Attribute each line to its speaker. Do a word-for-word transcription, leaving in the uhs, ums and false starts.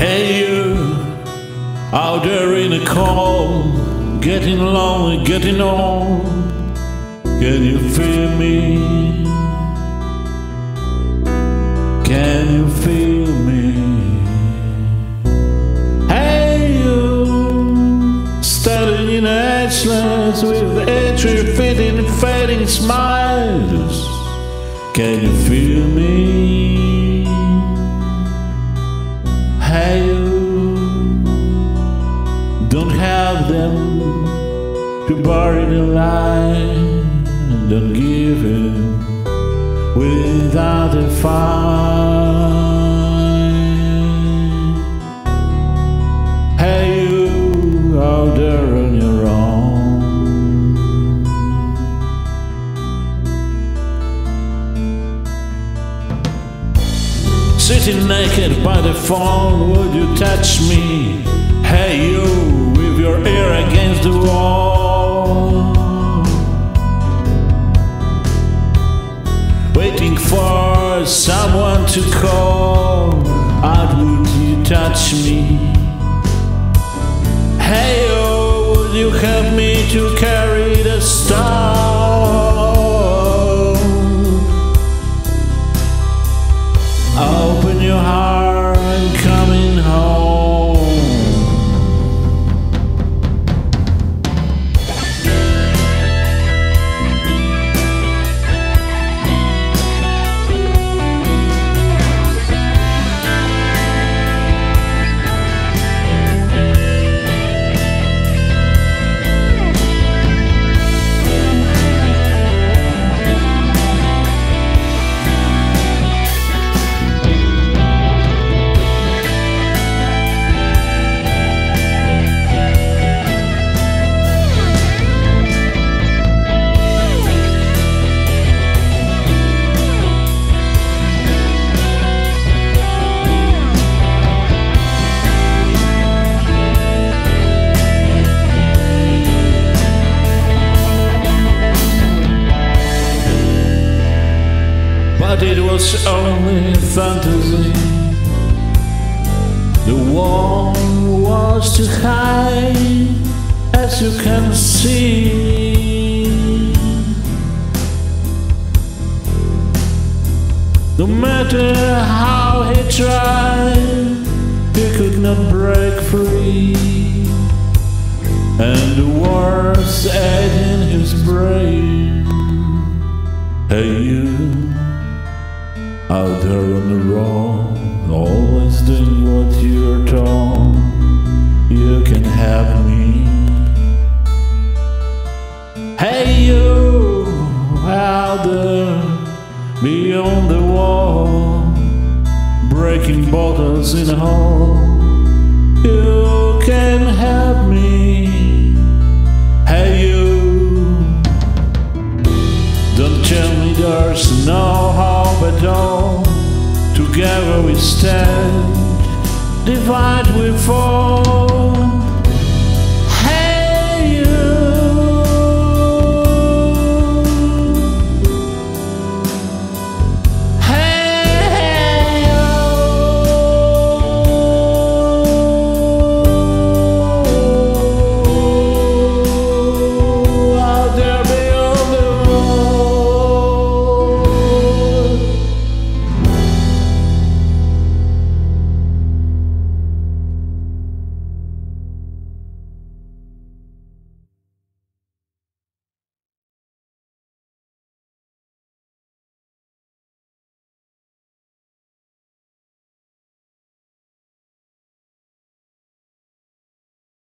Speaker 1: Hey you, out there in the cold, getting lonely, getting old. Can you feel me? Can you feel me? Hey you, standing in edgeless with entry fitting fading smiles. Can you feel me? Hey you, don't have them to bury the light. Don't give in without a fight. Hey you, out there on your own. Sitting naked by the phone, would you touch me? Hey you, with your ear against the wall, waiting for someone to call out, would you touch me? Hey oh, would you help me to carry the stone? Open your heart, I'm coming home. But it was only fantasy. The wall was too high, as you can see. No matter how he tried, he could not break free, and the words ate in his brain. Hey you, out there on the road, always doing what you're told. You can have me. Hey you, out there beyond the wall, breaking bottles in a hole. You can have me. Hey you, don't tell me there's no hope at all. Together we stand, divide we fall.